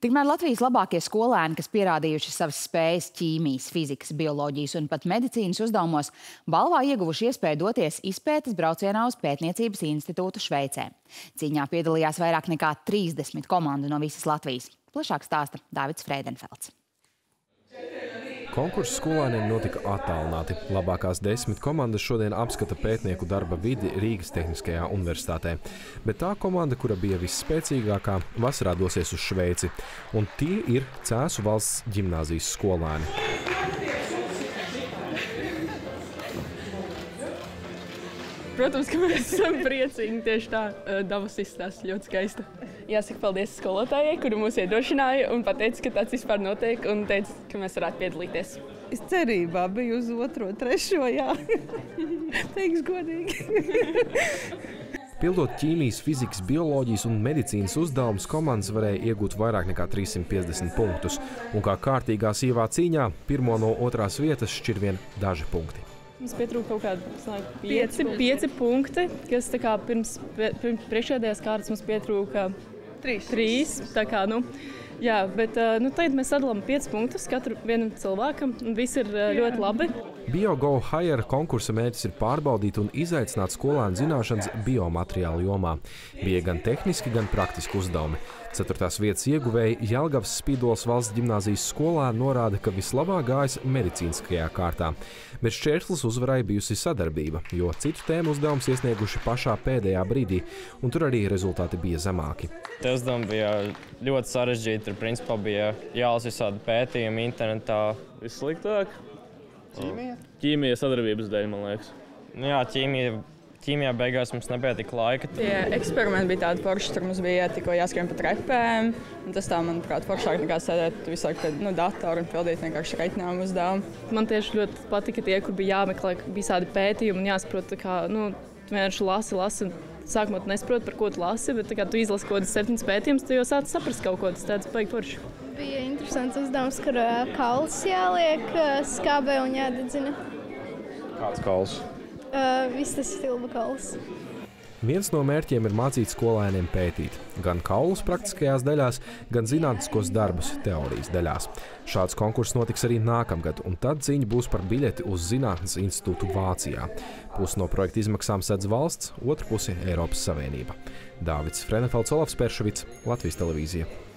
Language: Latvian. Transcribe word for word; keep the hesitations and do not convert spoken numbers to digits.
Tikmēr Latvijas labākie skolēni, kas pierādījuši savas spējas ķīmijas, fizikas, bioloģijas un pat medicīnas uzdevumos, balvā ieguvuši iespēju doties izpētes braucienā uz Pētniecības institūtu Šveicē. Cīņā piedalījās vairāk nekā trīsdesmit komandu no visas Latvijas. Plašāk stāsta Dāvids Frēdenfelds. Konkurss skolēniem notika attālināti. Labākās desmit komandas šodien apskata pētnieku darba vidi Rīgas Tehniskajā universitātē. Bet tā komanda, kura bija visspēcīgākā, vasarā dosies uz Šveici. Un tie ir Cēsu valsts ģimnāzijas skolēni. Protams, ka mēs esam priecīgi. Tieši tā, Davos izstāsta ļoti skaista. Jāsaka paldies skolotājai, kuru mūs iedrošināja un pateica, ka tāds vispār notiek un teica, ka mēs varētu piedalīties. Es cerībā biju uz otro, trešo, jā. Teiks godīgi. Pildot ķīmijas, fizikas, bioloģijas un medicīnas uzdevumus, komandas varēja iegūt vairāk nekā trīssimt piecdesmit punktus. Un kā kārtīgā sīvā cīņā, pirmo no otrās vietas šķir vien daži punkti. Mums pietrūka kaut kādi pieci, pieci punkti, kas tā kā pirms, pirms priekšēdējās kārtas mums pietrūka trīs. trīs tā kā, nu, jā, bet nu, tagad mēs sadalām piecus punktus katru vienam cilvēkam, un viss ir ļoti labi. BioGo Hire konkursa mērķis ir pārbaudīt un izaicināt skolēnu zināšanas biomateriālu jomā. Bija gan tehniski, gan praktiski uzdevumi. Ceturtās vietas ieguvēji Jelgavas Spīdoles valsts ģimnāzijas skolēni norāda, ka vislabāk gājas medicīniskajā kārtā. Bet šķērslis uzvarai bijusi sadarbība, jo citu tēmu uzdevums iesnieguši pašā pēdējā brīdī, un tur arī rezultāti bija zemāki. Tie uzdevumi bija ļoti sarežģīti, tur principā bija jālasa visādi pētījumi internetā. Vissliktāk? Ķīmija? Ķīmija sadarbības dēļ, man liekas. Nu jā, ķīmija. Ķīmijā beigās mums nebija tik laika. Tie eksperimenti bija tādi forši, tur mums bija tikko jāskrien pa trepēm. Tas tā, manuprāt, foršāk nekā sēdēt visāk pie nu, datoru un pildīt vienkārši reiķinājumu uzdevumu. Man tieši ļoti patika tie, kur bija jāmeklē visādi pētījumi un jāsaprot, kā, nu, tu vienkārši lasi, lasi. Sākumā tu nesaproti, par ko tu lasi, bet kā tu izlasi kaut kādas septiņas pētījumus, tu jau sāc saprast kaut ko, tas tāds baigi forši. Bija interesants uzdevums, kur kauls jāliek skābē un jādedzina. Kāds kauls? Uh, viss tas stilba kauls. Viens no mērķiem ir mācīt skolēniem pētīt gan kaulus praktiskajās daļās, gan zinātniskos darbus teorijas daļās. Šāds konkurss notiks arī nākamgad, un tad cīņa būs par biļeti uz Zinātnes institūtu Vācijā. Pusi no projekta izmaksām sedz valsts, otru pusi Eiropas Savienība. Dāvids Frēdenfelds, Olafs Perševics, Latvijas televīzija.